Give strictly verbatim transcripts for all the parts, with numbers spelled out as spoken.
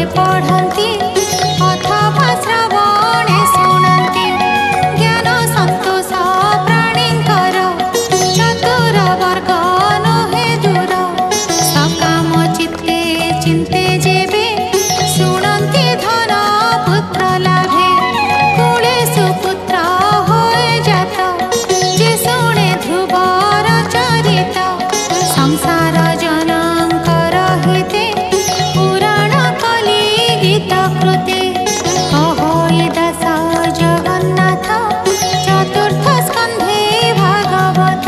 पढ़न्ति अथवा श्रवणे शुणन्ति ज्ञान सन्तोष प्राणीकर चतुर वर्ग नहे दूर सकाम चित्ते चिन्ते जेबे शुणन्ति धन पुत्र लाभे कुले सुपुत्र होए जात जे शुणे ध्रुवर चरित संसार जनकर हिते पुराण कलि गीत कृते कहोई दास जगन्नाथ चतुर्थ स्कन्धे भागवत।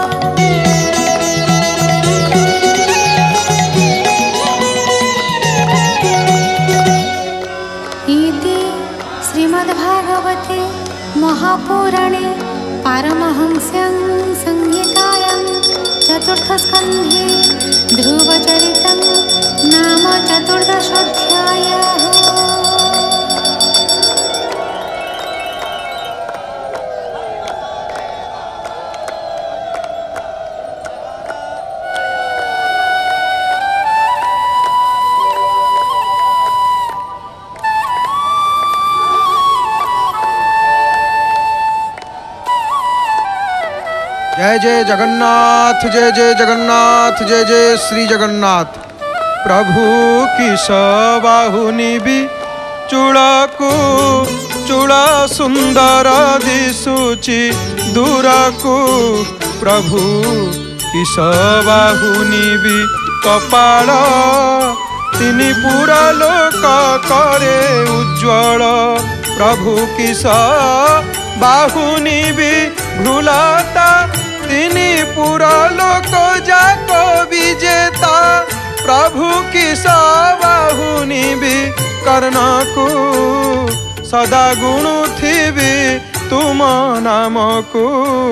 इति श्रीमद्भागवते महापुराणे पारमहंस्यां संहितायां चतुर्थस्कन्धे ध्रुवचरितं नाम चतुर्दशोऽध्यायः। जय जय जगन्नाथ, जय जय जगन्नाथ, जय जय श्री जगन्नाथ। प्रभु की सबाहुनि भी चूड़ाकू चूड़ा सुंदर दिशुची दूरकू प्रभु की सबाहुनि भी कपाल तिनि पूरा लोक करे उज्ज्वल प्रभु की सबाहुनि भी भ्रुलता तिनि पूरा लोक जाक विजेता प्रभु की सबाहुनि भी कर्णकू सदा गुण थिबी तुम नामकू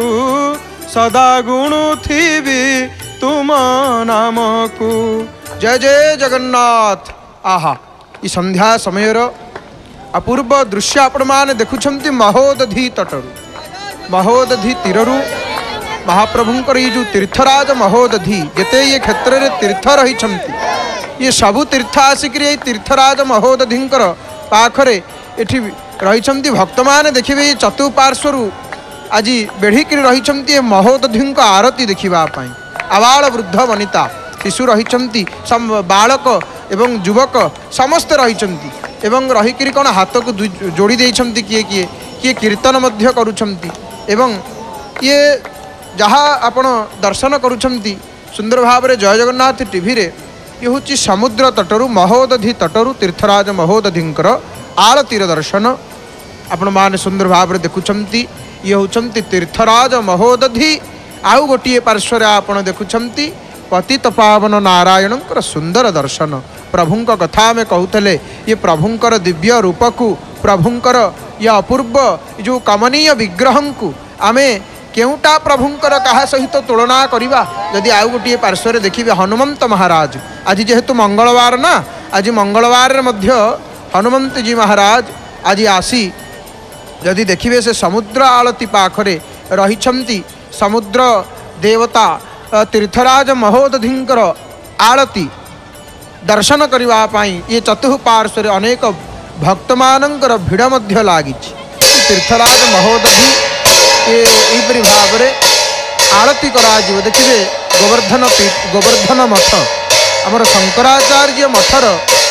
सदा गुण थिबी तुम नामकू। जय जय जगन्नाथ। आहा ई संध्या समयर अपूर्व दृश्य आपण माने देखुछंती महोदधी तटरू महोदधी तीररू महाप्रभुंकर ये जो तीर्थराज महोदधी जेते ये क्षेत्र रे तीर्थ रही ये सबु तीर्थ आसिक तीर्थराज महोदधींकर पाखरे एठी रही भक्त माने देखिए ये चतुपार्श्वर आज बेढ़िक रही महोदधी आरती देखा आबाल वृद्ध वनिता शिशु रही बालक एवं युवक समस्त रही एवं रहीकि कौन हाथ को जोड़ी देइछंती किए किए किए कीर्तन मध्य करुछंती एवं ये जहाँ आपण दर्शन करुछंती सुंदर भाव रे जय जगन्नाथ टीवी रे ये हूँ समुद्र तटरू महोदधी तटरू तीर्थराज महोदधींकर आरतीर दर्शन आपण माने सुंदर भाव रे देखुछंती ये होचंती तीर्थराज महोदधी आउ गोटे पार्श्वर आपण देखुछंती पतित पावन नारायणकर सुंदर दर्शन प्रभुंक कथा में कहूले ये प्रभुंकर दिव्य रूप को प्रभुंकर ये अपूर्व जो कमनीय विग्रह को आमे केउटा प्रभुंकर कहा सहित तुलना करिबा यदि आउ गोटे पार्श्वर देखिए हनुमंत महाराज आज जेहेतु मंगलवार ना आज मंगलवार मध्य हनुमंत जी महाराज आज आसी यदि देखिए से समुद्र आलती पाखरे रही समुद्र देवता तीर्थराज महोदधींकर आलती दर्शन करने ये चतुःपार्श्वर अनेक भक्त मानकर भिड़ मध्य लगी तीर्थराज महोदधी ये यहीपरि भाव में आरती करा देखिए गोवर्धन गोवर्धन मठ आमर शंकराचार्य मठर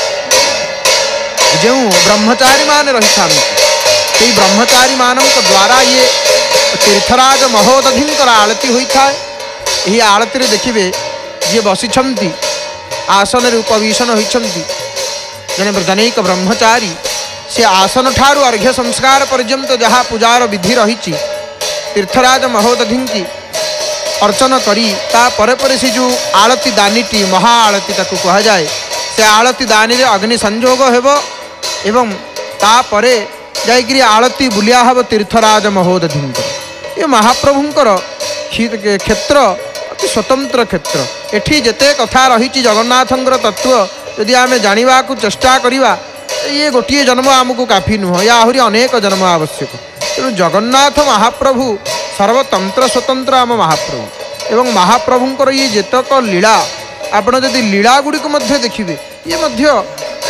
जो ब्रह्मचारी मान रही था ब्रह्मचारी मान द्वारा ये तीर्थराज महोदधींकर आलती होता है। यही आलती देखिए जी बसी आसन उपवेशन होती जने जनैक ब्रह्मचारी से आसन ठारू अर्घ्य संस्कार पर्यंत जहाँ पूजार विधि रही तीर्थराज महोदधी की अर्चन करी ता परे परे से जो आलती दानीटी महा आलती ताकू कह जाए से आलती दानी रे अग्नि संजोग हेबो एवं तापरे जाइकरी आलती बुलिया हब तीर्थराज महोदधी ये महाप्रभुंकर क्षेत्र अति स्वतंत्र क्षेत्र एठी जेते कथा रही जगन्नाथंकर तत्व यदि आमे जानिबा को चेष्टा करिबा ये गोटे जन्म आमको काफी नुह या आहरी अनेक जन्म आवश्यक तेणु जगन्नाथ महाप्रभु सर्वतंत्र स्वतंत्र आम महाप्रभु एवं महाप्रभुंकर ये जेतक लीला आपण जदि लीला गुड़िक देखिए ये मध्य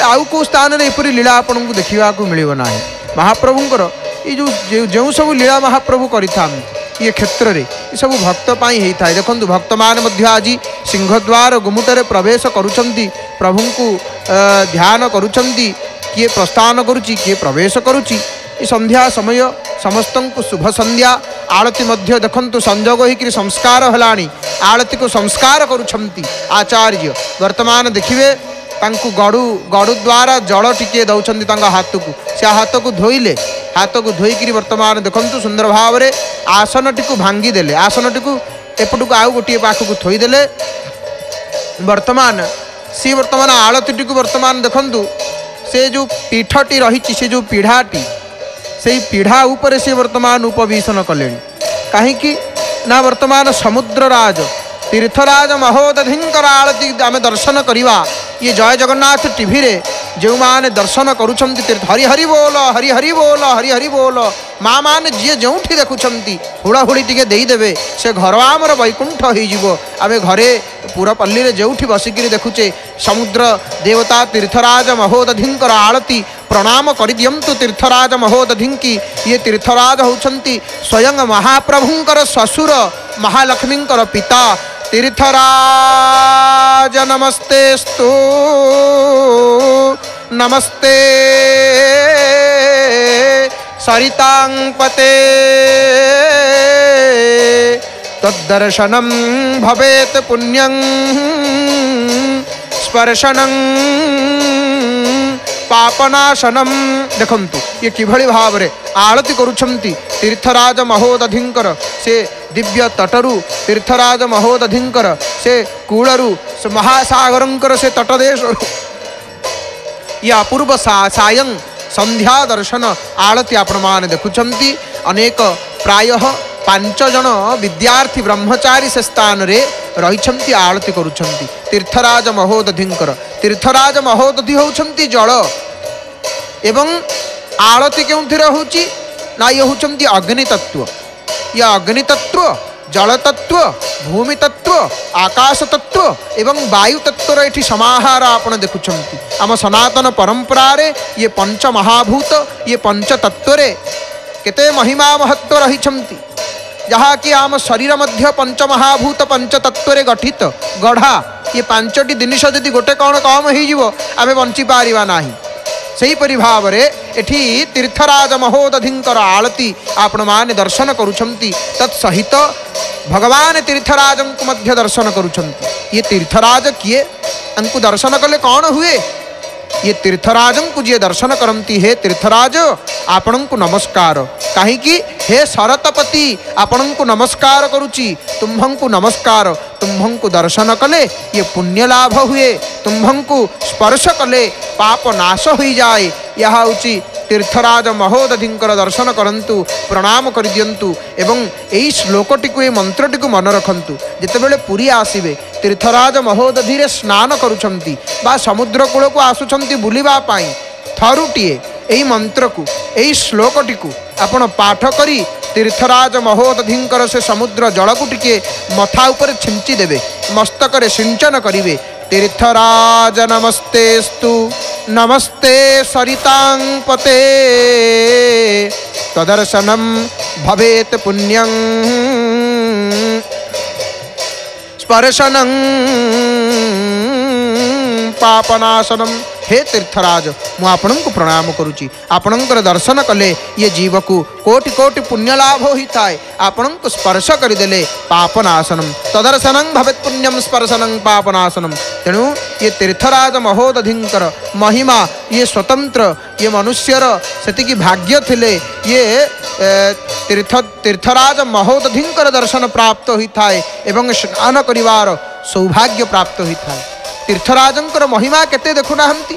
आउ को स्थान में एपरी लीला आपन को देखा मिलना ना। महाप्रभुंर ये जो जो सब लीला महाप्रभु करिथा ये क्षेत्र में ये सब भक्त पाई होता है। देखो भक्त मान आज सिंहद्वार गुमुटर प्रवेश करुचंती, प्रभु को ध्यान करुचंती, किए प्रस्थान करुच्ची किए प्रवेश करुच्ची। संध्या समय समस्त को शुभ संध्या। आरती मध्य देखु संजोग होकर संस्कार हलानी, आरती को संस्कार करुछंती आचार्य। वर्तमान देखिए तांकु गड़ू गड़ू द्वारा जल टिके दौरान तांका हाथ को, से हाथ को धोइले, हाथ को धोईकि वर्तमान देखु सुंदर भाव में आसन टी भांगीदेले, आसन टी एपट को आउ गोटे पाख को थोईदेले। वर्तमान सी वर्तमान आलती टी वर्तमान देखु से जो पीठटी रही से जो पीढ़ाटी से पीढ़ा उपर से वर्तमान उपवेशन कले। कहीं ना वर्तमान समुद्रराज तीर्थराज महोदधिंकर आरती आम दर्शन करवा। ये जय जगन्नाथ टीवी रे जो माने दर्शन करुछंती तीर्थ हरि हरि बोल हरि हरि बोल हरि हरि बोल माँ मैंने जी जो देखुंट हुड़ाहुड़ी टे देदेवे से घर आमर वैकुंठ हो। आम घरे पुरपल्ली रे जो बसिकी देखुचे समुद्र देवता तीर्थराज महोदधिंकर आरती प्रणाम कर दियंतु तीर्थराज महोदधिंकी। ये तीर्थराज होउछंती स्वयं महाप्रभुंकर ससुर महालक्ष्मींकर पिता तीर्थराज। नमस्तेस्तु नमस्ते सरितां पते तद्दर्शनं भवेत् पुण्यं स्पर्शनं पापनाशनम। देखंतु ये किभଳି भाव रे आरती करुछंती तीर्थराज महोदधिंकर से दिव्य तटरू, तीर्थराज महोदधिंकर से कूलरू, महासागरंकर से तटदेश। या अपूर्व सा सायं संध्या दर्शन आरती आपण मान देखुछंती। अनेक प्रायः पांच जन विद्यार्थी ब्रह्मचारी से स्थान रे रही आरती करुछंती तीर्थराज महोदधिंकर। तीर्थराज महोदधि होउछंती जल एवं आरती केउथिरे होउची ना ये होउछंती अग्नि तत्व। या अग्नि तत्व, जल तत्व, भूमि तत्व, आकाश तत्व एवं वायु तत्वर एठी समाहार आपण देखुछंती। आम सनातन परंपरा रे ये पंच महाभूत ये पंच तत्व रे केते महिमा महत्व रहिछंती। जहाँ कि आम शरीर मध्य पंच महाभूत पंच तत्व रे गठित गढ़ा। ये पांचटी जिनिष जदि गोटे कौन कम हो आमे बंची पारिबा नाही। सेहीपरि भाव रे एठी तीर्थराज महोदधिंकर आरती आपण माने दर्शन करुछंती। तत्सहित भगवान तीर्थराजं को मध्य दर्शन करुछंती। ये तीर्थराज किए अंकु दर्शन कले कौन हुए? ये तीर्थराजं को जी दर्शन करती है तीर्थराज आपण को नमस्कार। कहीं हे सरतपति आपण को नमस्कार करुची, तुम्भं को नमस्कार। तुम्भं को दर्शन कले ये पुण्य लाभ हुए, तुम्भं को स्पर्श कले पाप नाश हो जाए। यह हूँ तीर्थराज महोदधिंकर दर्शन करंतु, प्रणाम कर दियंतु एवं यही श्लोकटी को मंत्रटी को मन रखंतु। जितेबेले पुरी आसिबे तीर्थराज महोदधि रे स्नान करुछंती बा समुद्र कूल को आसुछंती बुलिबा पाई थरुटीए यही मंत्र को यही श्लोकटी को आपण पाठ करी तीर्थराज महोदधिंकर से समुद्र जल को टिके मथा उपर छिंची देबे, मस्तक रे सिंचन करिवे। तीर्थराज नमस्तेस्तु नमस्ते सरितां पते तदर्शनं भवेत् पुण्यं स्पर्शनं पापनाशनम। हे तीर्थराज मु आपण को प्रणाम करुची। आपणकर दर्शन कले ये जीव को कोटि कोटि पुण्य लाभ होता है। आपण को स्पर्श करदेले पापनाशनम तदर्शनं भवेत् पुण्यम स्पर्शनं पापनाशनम। तेणु ये तीर्थराज महोदधिंकर महिमा ये स्वतंत्र, ये मनुष्यर सेतिकी भाग्य थिले ये तीर्थ तीर्थराज महोदधिंकर दर्शन प्राप्त होता है एवं स्नान करिवार सौभाग्य प्राप्त होता है। तीर्थराजंकर महिमा केते देखुना हंती।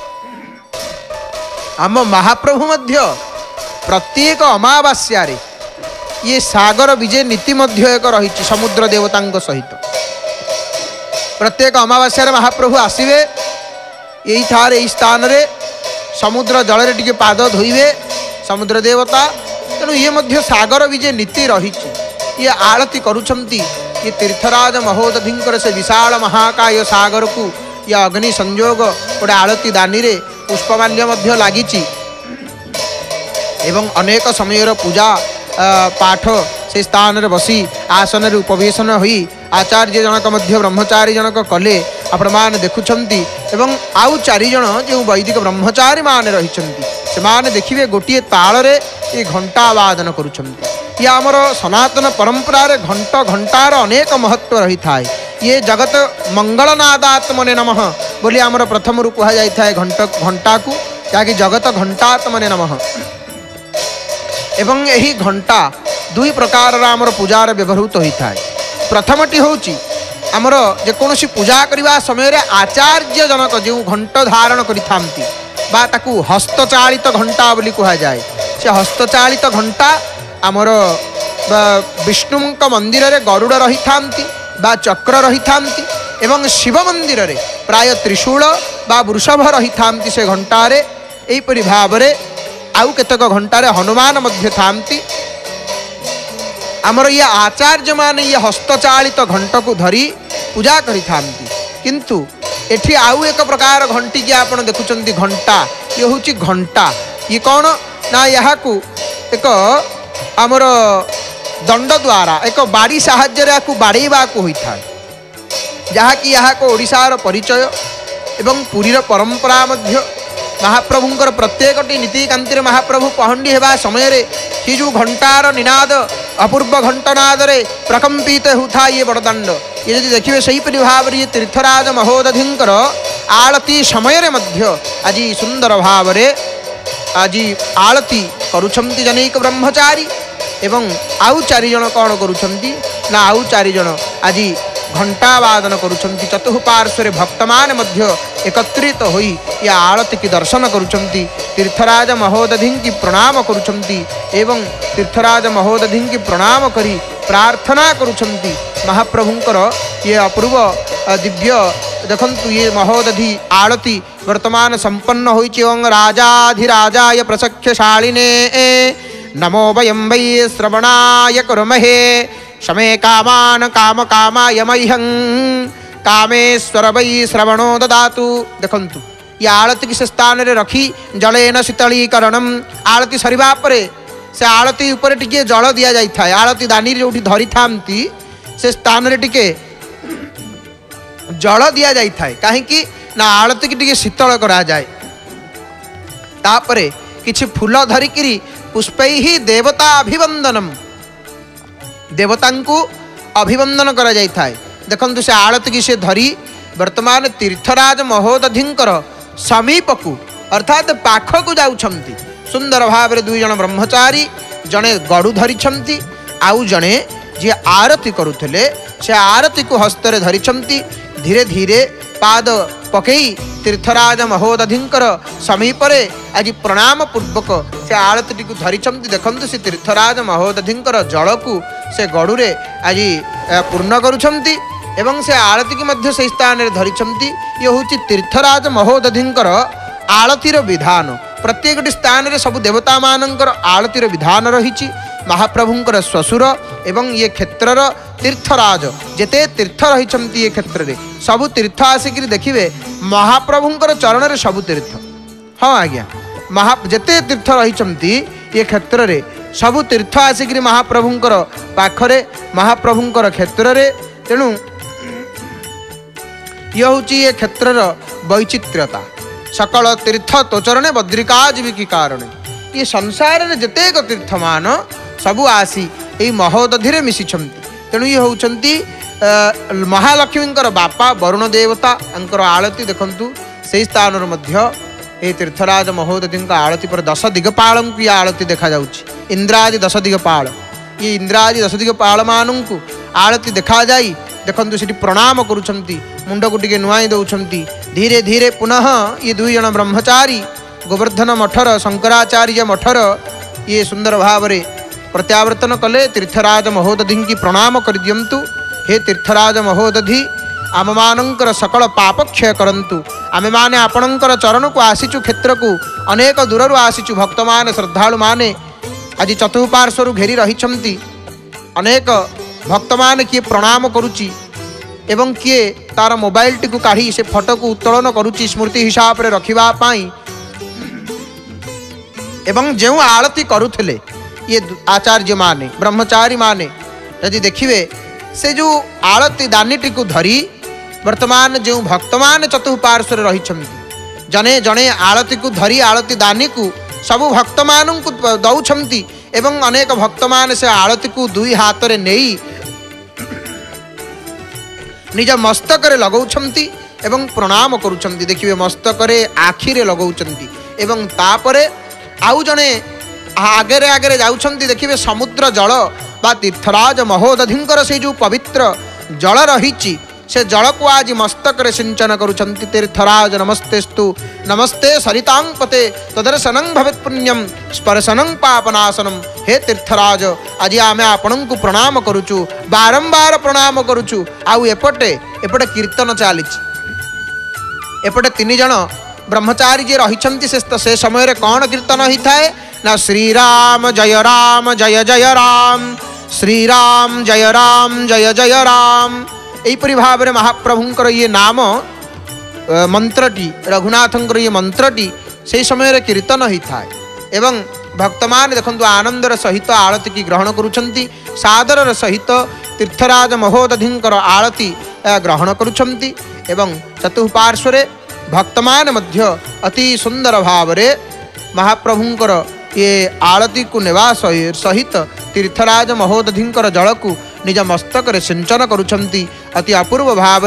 आम महाप्रभु मध्य प्रत्येक अमावास्या रे ये सागर विजय नीति मध्य एक रही समुद्र देवतांक सहित। प्रत्येक अमावास्या रे महाप्रभु आसिबे यही थारे यही स्थान रे समुद्र जल रे टिके पाद धोइबे समुद्र देवता। तेणु ये मध्य सागर विजय नीति रही। ये आरती करुछंती ये तीर्थराज महोदधिंकर से विशाल महाकाय सागर को या अग्नि संयोग गोटे आलती दानी रे पुष्पमाल्य मध्य लागिची एवं अनेक समय पूजा पाठ से स्थान रे बसी आसन रे उपवेशन होई आचार्य जनक मध्य ब्रह्मचारी जनक कले आपण मान देखुछंती एवं आउ चारि जन जो वैदिक ब्रह्मचारी मान रहिछंती से मान देखिबे गोटिए ताल रे ये घंटा वादन करुछंती। या हमर सनातन परंपरा रे घंट घंटार अनेक महत्व रही थाए। ये जगत मंगलनादात्मने नमः बोली आमर प्रथम रु कहा जाय थाए घंट घंटा को याकि जगत घंटात्मने नमः। एवं यही घंटा दुई प्रकार आमर पूजार व्यवहृत होता है। प्रथमटी होची आमर जेकोसी पूजा करने समय रे आचार्य जनक जो घंट धारण करिथांती बा ताकू हस्तचालित घंटा बोली कहा जाए। से हस्तचालित घंटा आमर विष्णुंक मंदिर रे गरुड़ रही थांती बा चक्र रही थांती एवं शिव मंदिर रे प्राय त्रिशूल बा वृषभ रही थांती से घंटारे। एहीपरि भावरे आउ केतक घंटारे हनुमान मध्य थांती। आमर ये आचार्य मान ये हस्तचालित घंट को धरी पूजा करि थांती। किंतु एठी आउ एक प्रकार घंटी की आपण देखुचंती घंटा ये होची घंटा ये कौन ना यहाँ को एक आमर दंड द्वारा एक बाड़ी साहाय्य को बाड़ेवा को होता है जहाँकि यहाँ को ओडिशार परिचय एवं पुरीर परंपरा मध्य महाप्रभुंकर प्रत्येकटी नीतिकांति महाप्रभु पहंडी हेबा समय रे कि जो घंटार निनाद अपूर्व घंटनाद रे प्रकंपित होता ये बड़दंड। ये यदि देखिए सही भाव ये तीर्थराज महोदधिंकर आलती समय रे मध्य आज सुंदर भाव रे आज आलती करुछंती जनैक ब्रह्मचारी एवं आउ चारि जन कौन करुछंती ना आउ चारि जन आज घंटा वादन करुछंती। चतुःपार्श्वरे भक्तमान मध्य एकत्रित होई या आलती की दर्शन करुछंती। तीर्थराज महोदधिं की प्रणाम करुछंती एवं तीर्थराज महोदधिं की प्रणाम करी प्रार्थना करुछंती। महाप्रभुंकर ये अपूर्व दिव्य देखंतु ये महोदधि आलती वर्तमान संपन्न होइछि। एवं राजाधिराजाय प्रसख्यशालिने नमो वयं वै श्रवणाय कुर्महे शमे कामान काम कामाय मह्यं कामेश्वर वै श्रवणो ददातु। देखंतु ये आलती किस स्थान रे रखी जलेन शीतलीकरणम आलती सरिबा परे से आलती ऊपर टिके जल दिया जाय थाए। आलती दानी जोठी धरी थांती से स्थान रे टिके जल दिया जाय थाए काहेकि ना आलती की टिके शीतल करा जाए। तापरे किछि फूल धरिकिरी पुष्पैहि देवता अभिवंदनम देवतांकु अभिवंदन करा जाय थाए। देखंतु से आलती की से धरी वर्तमान तीर्थराज महोदधिंकर समीप को अर्थात पाख को जाउछंती। सुंदर भाव दुई जन ब्रह्मचारी जने गड़ू धरिछंती आउ जने जे आरती करुथले से आरती को हस्तरे धरिछंती। धीरे धीरे पाद पकई तीर्थराज महोदधिंकर समीपरे आज प्रणाम पूर्वक से आलती को धरिछंती। देखंतु से तीर्थराज महोदधिंकर जल को से गड़ूरे आज पूर्ण करुछंती एवं से आलती की मध्य से स्थान रे धरिछंती। ये होची तीर्थराज महोदधिंकर आलतीर विधान। प्रत्येक स्थान रे सब देवता मानकर आलतीर विधान रहिछि। महाप्रभुंकर श्वशुर एवं ये क्षेत्रर तीर्थराज जेते तीर्थ रहिछंती ये क्षेत्र रे सब तीर्थ आसिक देखिए महाप्रभुंकर चरण रे सब तीर्थ। हाँ आज्ञा महा जेते तीर्थ रहिछंती ये क्षेत्र रे सब तीर्थ आसिक महाप्रभुंकर पाखरे महाप्रभुंकर क्षेत्र रे। तेणु ये होची ये क्षेत्रर वैचित्र्यता। सकल तीर्थ तोचरणे बद्रिकाजीविकी कारणे ये संसार रे जेतेक तीर्थ मान सबु आसी यही महोदधि मिशिछंती। तेणु ये होचंती महालक्ष्मींकर बापा वरुण देवता अंकर आलती देखंतु से स्थान मध्य ये तीर्थराज महोदधि आलती पर दश दिगपाल को ये आलती देखा जाउछि। इंद्रादि दश दिगपाल ये इंद्रादि दश दिगपाल मानू आलती देखा जाई। देखंतु सेठी प्रणाम करुछंती मुंड को टिके नुआई दउछंती। धीरे धीरे पुनः ये दुई जन ब्रह्मचारी गोवर्धन मठर शंकराचार्य मठर ये सुंदर भाव रे प्रत्यावर्तन कले। तीर्थराज महोदधि की प्रणाम कर दियंतु। हे तीर्थराज महोदधि आम मानकर सकल पाप क्षय करंतु। आमे माने आपणकर चरण को आसीचु क्षेत्र को अनेक दूररु आसीचु भक्त मान श्रद्धालु माने आज चतुःपार्श्वरु घेरी रहिछंती। अनेक भक्त मान किए प्रणाम करुची एवं किए तार मोबाइल टी काढ़ी से फोटो को उत्तोलन करुच्ची स्मृति हिसाब से रखा एवं जो आलती करुले ये आचार्य माने ब्रह्मचारी माने यदि देखिए से जो आलती दानीटी को धरी वर्तमान जो भक्त मान चतुपार्श्वर रही जने जने आलती को धरी आलती दानी को सबु भक्त मान को दौरान एवं अनेक भक्त मान से आलती को दुई हाथ में नहीं निज मस्तक लगाउछंती एवं प्रणाम करुछंती। देखिए मस्तक आखिरे लगाउछंती एवं तापरे आउ जने आगे आगे जाउछंती। देखिए समुद्र जल बा तीर्थराज महोदधिंकर से जो पवित्र जल रही से जल को आज मस्तक रे सिंचन करुछंती। तीर्थराज नमस्तेस्तु नमस्ते सरितांग पते तदर्शनं भवेत् पुण्यम स्पर्शनं पापनाशनम। हे तीर्थराज आज आम आपण को प्रणाम करुचु बारंबार प्रणाम करुचु। आउ एपटे एपटे कीर्तन चली एपटे तीन जन ब्रह्मचारी जी रही से समय रे कौन कीर्तन होता है ना श्रीराम जय राम जय जय राम श्रीराम जय राम जय जय राम। यहीपरि भाव में महाप्रभुंकर ये नाम मंत्रटी रघुनाथंकर ये मंत्रटी से समय कीर्तन होता है एवं भक्त मान देखु आनंदर सहित आरती की ग्रहण करुछंती सादर सहित तीर्थराज महोदधिंकर आरती ग्रहण करुछंती एवं चतुपार्श्वरे भक्त मान मध्य अति सुंदर भाव में महाप्रभुंकर ये आरती को नेवा सहित तीर्थराज महोदधिंकर जल को निज मस्तक रे सिंचन करुछंती अति अपूर्व भाव।